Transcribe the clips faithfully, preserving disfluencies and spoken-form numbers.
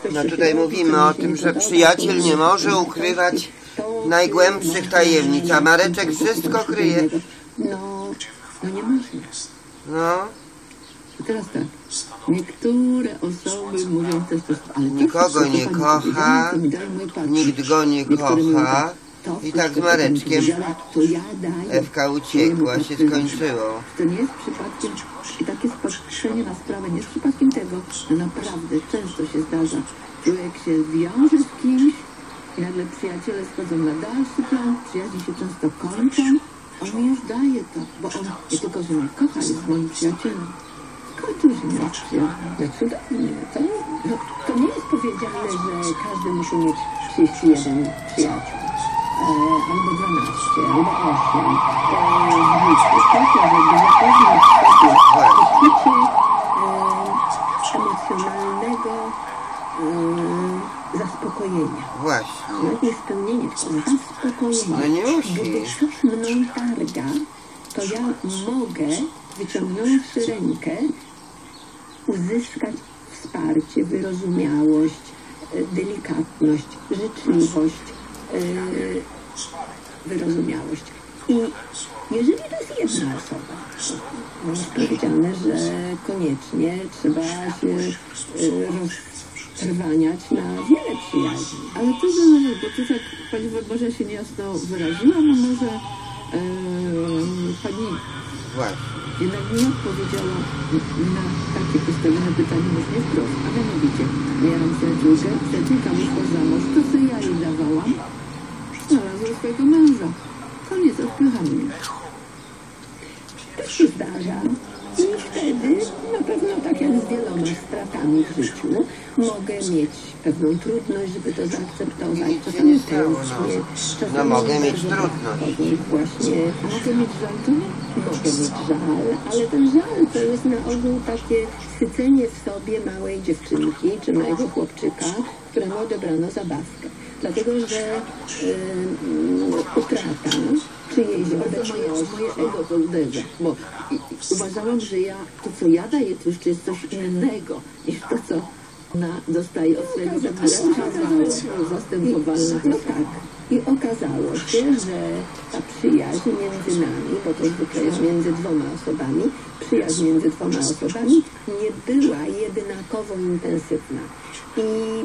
No tutaj mówimy o tym, że przyjaciel nie może ukrywać najgłębszych tajemnic, a Mareczek wszystko kryje. No, no nie można. No. I teraz tak, niektóre osoby mówią też, ale nikogo nie kocha, nikt go nie kocha. I tak z Mareczkiem Ewka uciekła, się skończyło. To nie jest przypadkiem, i takie spatrzenie na sprawę nie jest przypadkiem tego, że naprawdę często się zdarza. Człowiek się wiąże z kimś i nagle przyjaciele schodzą na dalszy plan, przyjaźnie się często kończą, a on już daje to, bo on nie tylko, że mnie kocha, jest moim przyjacielem. Skończył się mnie przyjaźń. No cudownie. To, no, to nie jest powiedziane, że każdy musi mieć trzydzieści jeden przyjaciół. E, albo dwanaście, albo osiem. Zwykle taka, żeby zapewnić sobie poczucie e, emocjonalnego e, zaspokojenia. Właśnie. Nawet nie spełnienie, tylko zaspokojenie. No nie musi. Gdy coś mną targa, to ja mogę, wyciągnąwszy rękę, uzyskać wsparcie, wyrozumiałość, delikatność, życzliwość, Yy, wyrozumiałość. I jeżeli to jest jedna osoba, to jest powiedziane, że koniecznie trzeba się yy, roztrwaniać na wiele przyjaźni. Ale to zależy, bo tu tak pani może się niejasno wyraziła, no może yy, pani jednak nie odpowiedziała na takie postawione pytanie właśnie wprost, a mianowicie miałam przyjaciółkę, przyjaciółka wyszła za mąż, to co ja jej dawałam, znalazła swojego męża. Koniec, odpycha mnie. To się zdarza i wtedy na pewno tak jak z wieloma stratami w życiu mogę mieć pewną trudność, żeby to zaakceptować. Czasami tęsknię, czasami no mogę mieć trudność. Właśnie, mogę mieć żal, to nie mogę mieć żal, ale ten żal to jest na ogół takie sycenie w sobie małej dziewczynki czy małego chłopczyka, któremu odebrano zabawkę. Dlatego, że yy, utrata czyjejś obecności, moje ego to uderza, bo i, i, uważałam, że ja, to co ja daję, to jeszcze jest coś innego niż to, co ona dostaje od swojego zastępowalna. No tak. I okazało się, że ta przyjaźń między nami, bo to zwykle jest między dwoma osobami, przyjaźń między dwoma osobami nie była jednakowo intensywna. I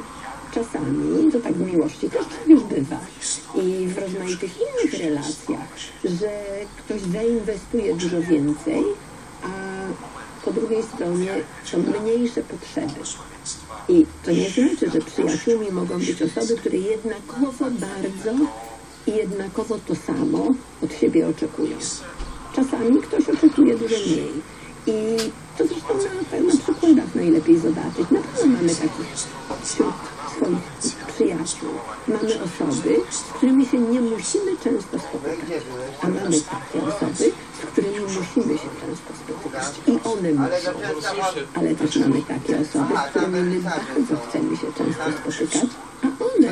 czasami, to tak w miłości też już bywa i w rozmaitych innych relacjach, że ktoś zainwestuje dużo więcej, a po drugiej stronie są mniejsze potrzeby. I to nie znaczy, że przyjaciółmi mogą być osoby, które jednakowo bardzo i jednakowo to samo od siebie oczekują. Czasami ktoś oczekuje dużo mniej. I to zresztą na, na przykładach najlepiej zobaczyć. Na pewno mamy takich wśród swoich przyjaciół. Mamy osoby, z którymi się nie musimy często spotykać. A mamy takie osoby, z którymi musimy się często spotykać. I one muszą. Ale też mamy takie osoby, z którymi my bardzo chcemy się często spotykać, a one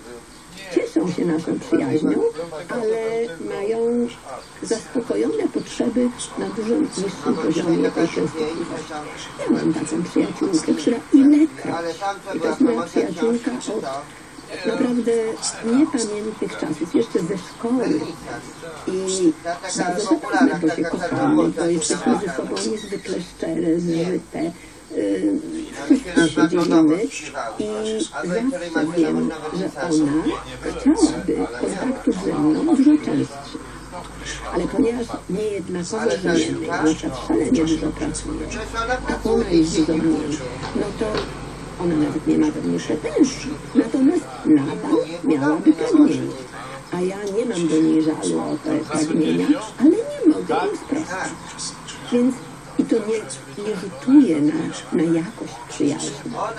cieszą się naszą przyjaźnią, ale mają zaspokojone potrzeby na dużo niższym poziomie tej częstotliwości. Ja mam taką przyjaciółkę, która ilekroć, i to jest moja przyjaciółka od naprawdę niepamiętnych czasów, jeszcze ze szkoły. I bardzo zabawne, bo się kochamy, bo jesteśmy ze sobą niezwykle szczere, zżyte. Wszyscy się dzielimy i zawsze wiem, że ona chciałaby kontaktu ze mną dużo częstszy. Ale ponieważ niejednakowo żyjemy, na przykład szalenie dużo pracuje, a ona jest dużo mniej, no to ona nawet nie ma do mnie pretensji. Natomiast nadal miałaby pragnienie. A ja nie mam do niej żalu o te pragnienia, ale nie mogę im sprostać. Więc i to nie, nie rzutuje na, na jakość przyjaźni.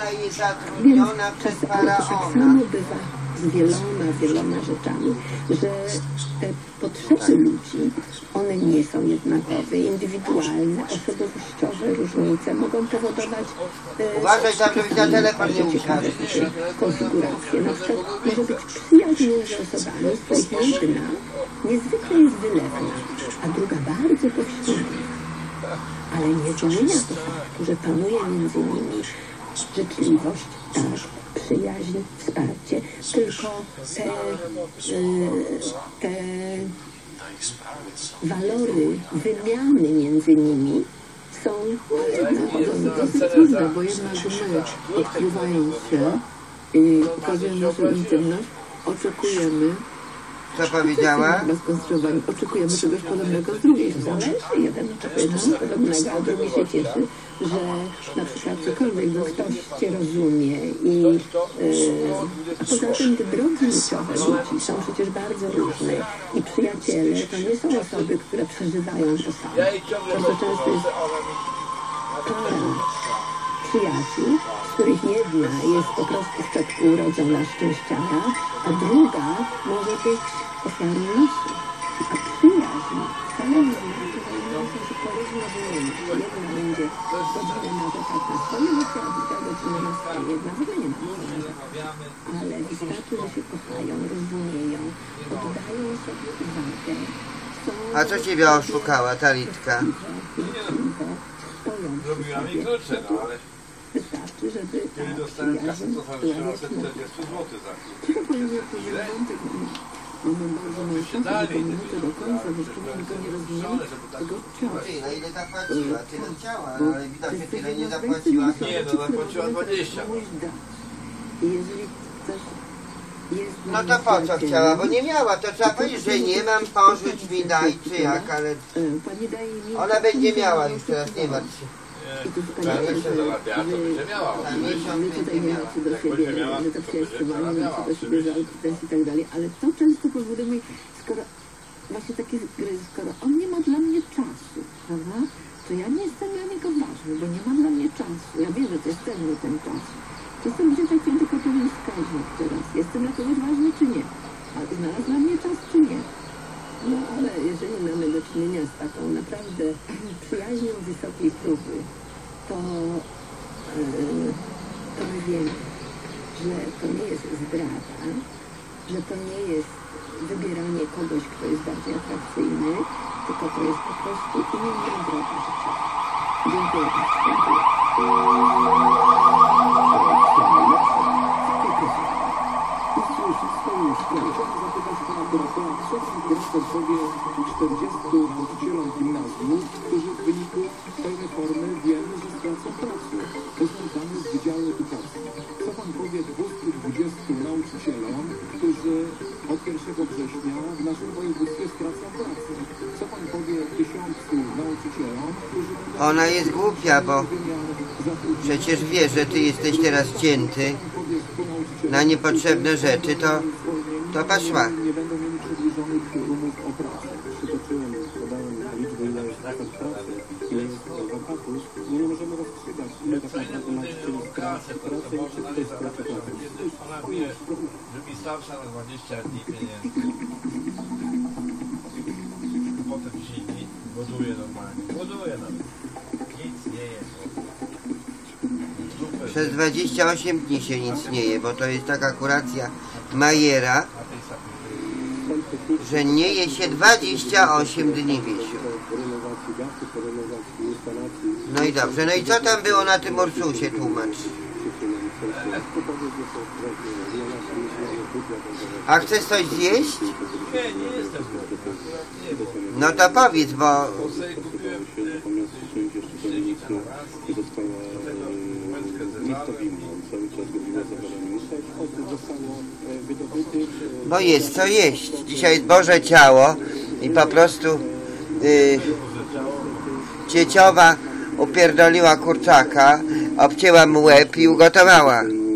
Więc czasami tak samo bywa z wieloma, wieloma rzeczami, że te potrzeby ludzi, one nie są jednakowe, indywidualne, osobowościowe różnice mogą powodować e, uważaj, żebyś na telefon nie ciekawe konfiguracje. Na przykład może być przyjaźń między osobami, z których jedna niezwykle jest wylewna, a druga bardzo powściągna. Ale nie zmienia to faktu, że panuje między nimi życzliwość, tak, przyjaźń, wsparcie, tylko te, y, te walory wymiany między nimi są dosyć trudne, bo jednak my, odkrywając się i pokazując naszą intymność, oczekujemy, co powiedziała? chyba skonstruowani, oczekujemy czegoś podobnego z drugiej strony. Jeden oczekuje czegoś podobnego, a drugi się cieszy, że na przykład cokolwiek, bo ktoś cię rozumie i yy, a poza tym te drogi życiowe ludzi są przecież bardzo różne i przyjaciele to nie są osoby, które przeżywają to samo. Bardzo często jest para przyjaciół, z których jedna jest po prostu w czepku urodzona szczęściara, a druga może być ofiarą losu. A przyjaźń wcale nie znaczy, że one są się porówno wymienić. Jedna będzie godzina narzekać na swoje życie, a druga godzina na swoje. Jedna w ogóle nie ma co narzekać. Ale wystarczy, że się kochają, rozumieją, oddają sobie uwagę. A co ciebie oszukała ta Litka? Zrobiła mi klucze, no ale... Wystarczy, żeby Kiedy ta dostałem kasę, przyjaźń to była zacząłem czterdzieści złotych za klucz. Tylko powiem, że to jest wątek, mamy bardzo małe do minuty do końca, bo jeszcze tylko nie rozumiemy tego czasu. Ty, na ile zapłaciła? Tyle chciała, no, ale widocznie tyle nie zapłaciła. Nie, no zapłaciła dwadzieścia. Jeżeli ktoś jest... No to po co chciała? Bo nie miała, to trzeba powiedzieć, że nie mam, pożyć mi daj, czy jak, ale... Pani daje mi... Ona będzie miała już teraz, nie martw się. I to wspaniale, że my tutaj nie macie do siebie, że to przyjaźń nie macie do siebie żal, pretensji i tak dalej, ale to często powoduje, skoro właśnie takie gry, skoro on nie ma dla mnie czasu, prawda, to ja nie jestem dla niego ważny, bo nie ma dla mnie czasu. Ja wiem, że to jest cenny ten czas. Czasem ludzie tak tylko pewien wskaźnik teraz. Jestem dla kogoś ważny, czy nie? A znalazł dla mnie czas, czy nie? No ale jeżeli mamy do czynienia z taką naprawdę przyjaźnią wysokiej próby, to, yy, to my wiemy, że to nie jest zdrada, że to nie jest wybieranie kogoś, kto jest bardziej atrakcyjny, tylko to jest po prostu inna droga życia. Dziękuję bardzo. czterdziestu nauczycielom gimnazjum, którzy w wyniku tej reformy wiemy, że stracą pracę. Poznamy z Wydziału Edukacji. Co pan powie dwustu dwudziestu nauczycielom, którzy od pierwszego września w naszym województwie stracą pracę? Co pan powie tysiącu nauczycielom, którzy... Ona jest głupia, bo przecież wie, że ty jesteś teraz cięty na niepotrzebne rzeczy, to, to poszła. Nie będą mieli przedłużonych umów o pracę. Przytoczyłem, podałem liczbę, ile jest zakaz pracy, ile jest wakatów. No nie możemy rozstrzygać, ile tak naprawdę nauczycieli straci pracę i czy ktoś straci pracę. Ona wie, że mi starsza na dwadzieścia dni pieniędzy. Potem silni, głoduje normalnie. Głoduje nawet. Nic nie jest. Przez dwadzieścia osiem dni się nic nie je, bo to jest taka kuracja Majera, że nie je się dwadzieścia osiem dni, Wiesiu. No i dobrze, no i co tam było na tym Ursusie, tłumacz? A chcesz coś zjeść? Nie, nie jestem. No to powiedz, bo... Bo jest co jeść. Dzisiaj jest Boże Ciało i po prostu yy, cieciowa upierdoliła kurczaka, obcięła mu łeb i ugotowała.